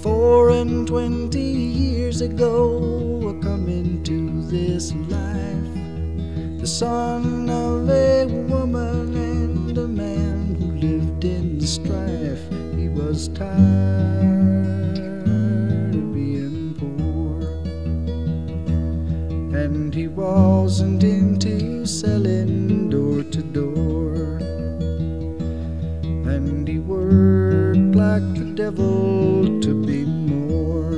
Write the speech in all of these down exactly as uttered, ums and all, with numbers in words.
Four and twenty years ago, I come into this life, the son of a woman and a man who lived in strife. He was tired of being poor, and he wasn't into selling door to door, and he worked like the devil to be more.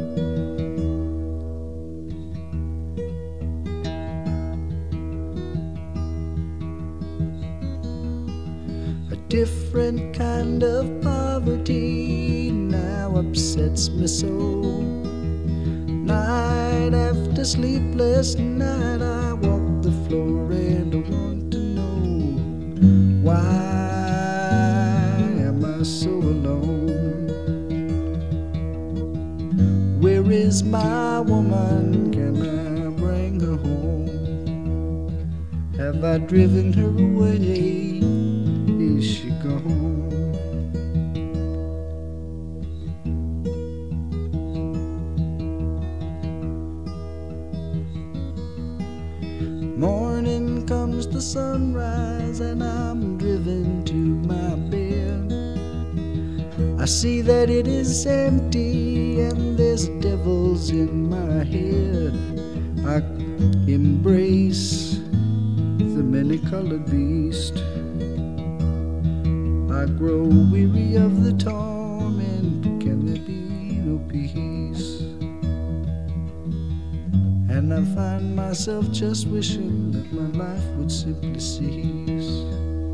A different kind of poverty now upsets me so. Night after sleepless night, I walk the floor and I want to know, why am I so alone? Where is my woman? Can I bring her home? Have I driven her away? Is she gone? Morning comes the sunrise and I'm driven to my bed. I see that it is empty and there's devils in my head. I embrace the many-colored beast. I grow weary of the torment. Can there be no peace? And I find myself just wishing that my life would simply cease.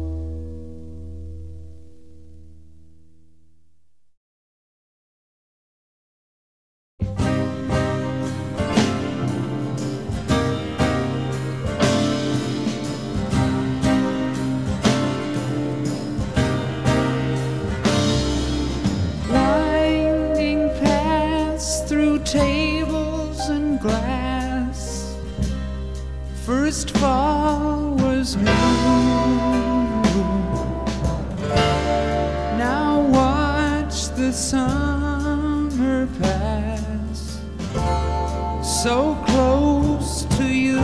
Winding paths through tables and glass, first fall was new. Now watch the summer pass, so close to you.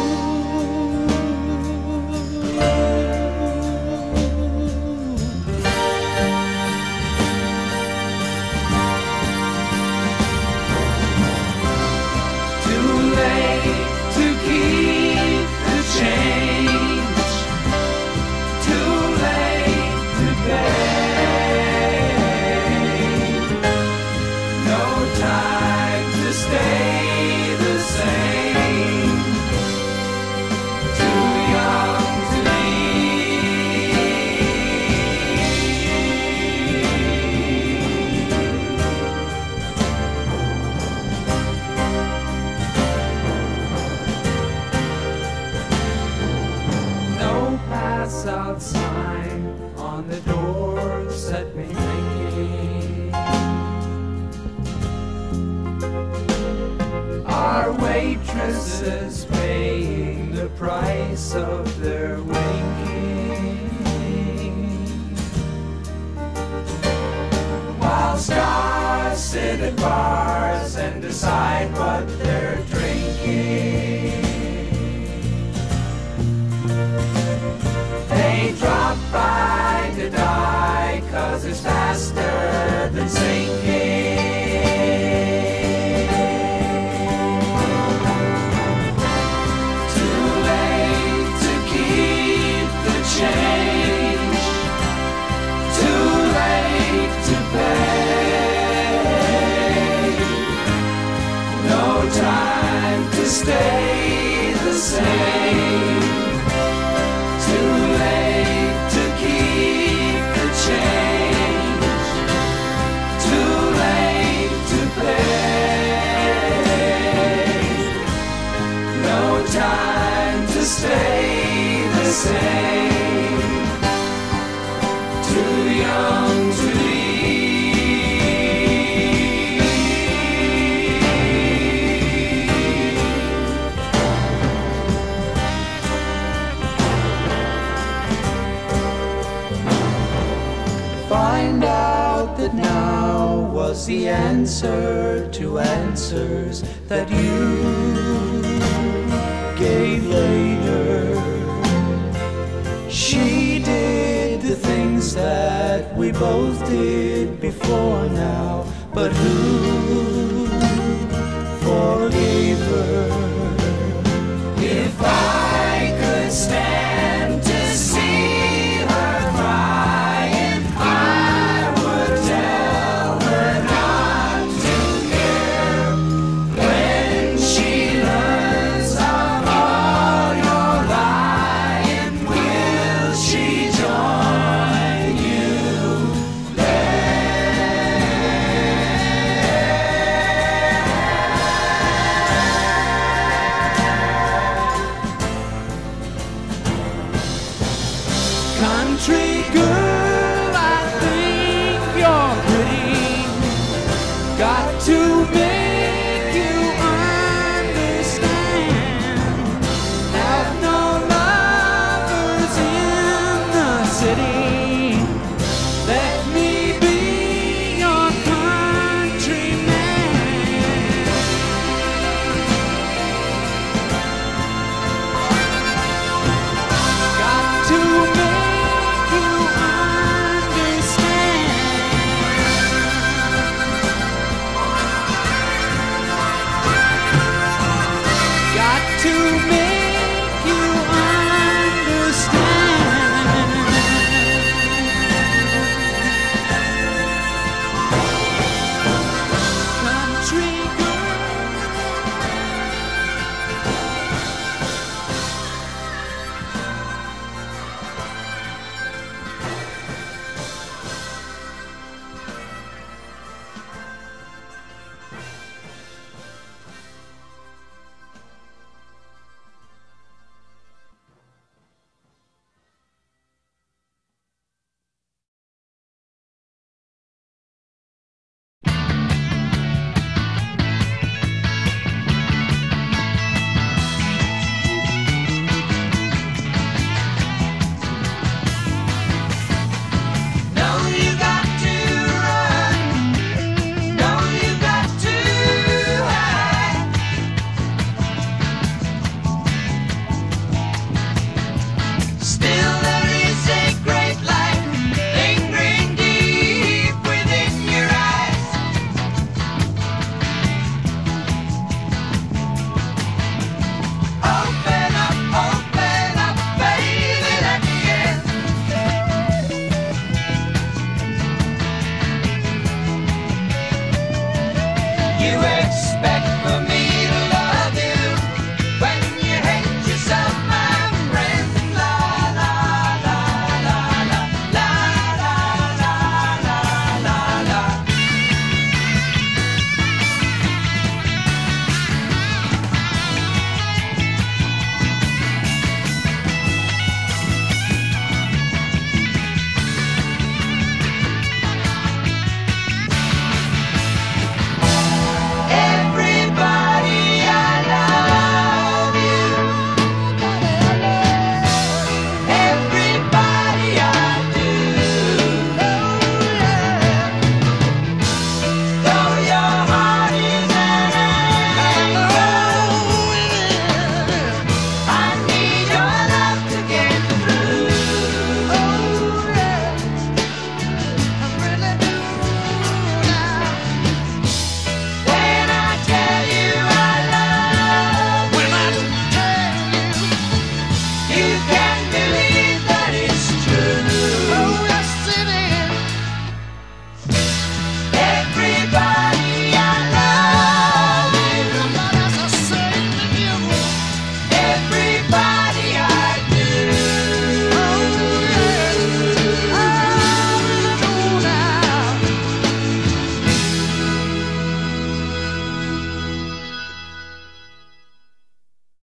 Too late to keep the change, too late to pay. No time to stay the same, too young to no pass-out sign on the door set me thinking. Our waitresses paying the price of their winking, while stars sit at bars and decide what they're drinking. They drop by to die, 'cause it's faster than sinking. Too late to keep the change, too late to pay. No time to stay the same, too late to keep the change, too late to pay. No time to stay the same, too young to find out that now was was the answer to answers that you gave later. She did the things that we both did before now, but who forgave her? If I could stand to see her crying, I would tell her not to care. When she learns of all your lying, will she join you there? Country girl, I think you're pretty. Got to make you understand. Have no lovers in the city. Let me be your countryman. Got to make you understand. Got to make you understand. Country No, you got to run. No, you got to hide. Still there.